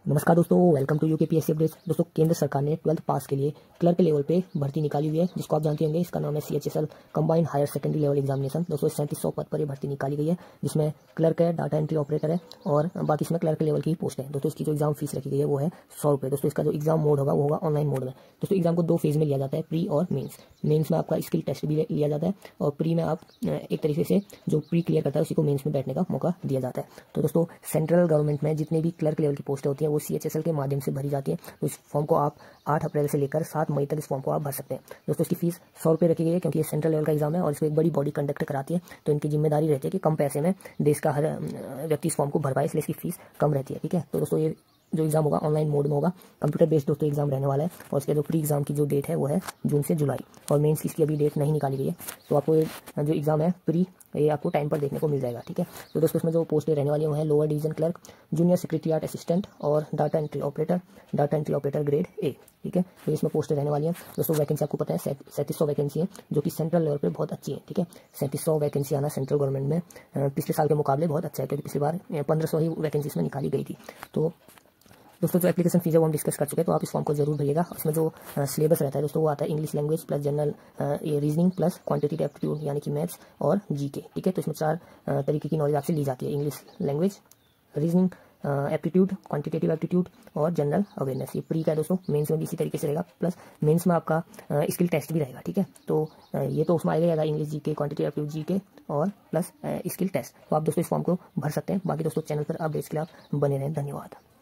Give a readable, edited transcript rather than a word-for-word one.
नमस्कार दोस्तों, welcome to UKPSC updates. दोस्तों, केंद्र सरकार ने 12th पास के लिए क्लर्क लेवल पे भर्ती निकाली हुई है, जिसको आप जानते होंगे। इसका नाम है CHSL combined higher secondary level examination. दोस्तों, 3700 पद पर ये भर्ती निकाली गई है, जिसमें क्लर्क है, डाटा एंट्री ऑपरेटर है और बाकी इसमें क्लर्क लेवल की पोस्ट है। दोस्तों, इसकी जो एग्जाम फीस रखी गई है वो है 100 रुपये। दोस्तों, इसका जो एग्जाम मोड होगा वो होगा ऑनलाइन मोड में। दोस्तों, एग्जाम को 2 फेज में लिया जाता है, प्री और मेन्स। मेन्स में आपका स्किल टेस्ट भी लिया जाता है और प्री में आप एक तरीके से जो प्री क्लियर करता है उसी को मेन्स में बैठने का मौका दिया जाता है। तो दोस्तों, सेंट्रल गवर्नमेंट में जितने भी क्लर्क लेवल की पोस्टें होती हैं वो CHSL के माध्यम से भरी जाती है। तो इस फॉर्म को आप 8 अप्रैल से लेकर 7 मई तक इस फॉर्म को आप भर सकते हैं। दोस्तों, इसकी फीस 100 रुपये रखी गई है, क्योंकि ये सेंट्रल लेवल का एग्जाम है और इसको एक बड़ी बॉडी कंडक्ट कराती है। तो इनकी जिम्मेदारी रहती है कि कम पैसे में देश का हर व्यक्ति इस फॉर्म को भर पाए, इसलिए इसकी फीस कम रहती है। ठीक है, तो दोस्तों ये जो एग्जाम होगा ऑनलाइन मोड में होगा, कंप्यूटर बेस्ड दोस्तों एग्जाम रहने वाला है। और इसके जो प्री एग्जाम की जो डेट है वो है जून से जुलाई, और मेंस की इसकी अभी डेट नहीं निकाली गई है। तो आपको जो एग्जाम है प्री, ये आपको टाइम पर देखने को मिल जाएगा। ठीक है, तो दोस्तों इसमें जो पोस्टें रहने वाली हैं lower division clerk, junior secretariat assistant और data entry operator grade A। ठीक है, तो इसमें पोस्टें रहने वाली हैं। दोस्तों, वैकेंसी आपको पता है 3700 वैकेंसी है, जो कि सेंट्रल लेवल पे बहुत अच्छी है। ठीक है, 3700 वैकेंसी आना सेंट्रल गवर्नमेंट में पिछले साल के मुकाबले बहुत अच्छा है, क्योंकि पिछली बार 1500 ही वैकेंसी इसमें निकाली गई थी। तो दोस्तों, जो एप्लीकेशन फीस है वो हम डिस्कस कर चुके हैं, तो आप इस फॉर्म को जरूर भरिएगा। इसमें जो सिलेबस रहता है दोस्तों वो आता है English language plus general reasoning plus quantitative aptitude, यानी कि मैथ्स और GK। ठीक है, तो इसमें 4 तरीके की नॉलेज आपसे ली जाती है: English language, reasoning aptitude, quantitative aptitude और जनरल अवेयरनेस। ये प्री का है दोस्तों। मेंस में भी इसी तरीके से रहेगा, प्लस मेंस में आपका स्किल टेस्ट भी रहेगा। ठीक है, तो ये तो उसमें आएगा English, GK, quantitative aptitude, GK और प्लस स्किल टेस्ट। तो आप दोस्तों इस फॉर्म को भर सकते हैं। बाकी दोस्तों चैनल पर अपडेट्स के लिए आप बने रहें। धन्यवाद।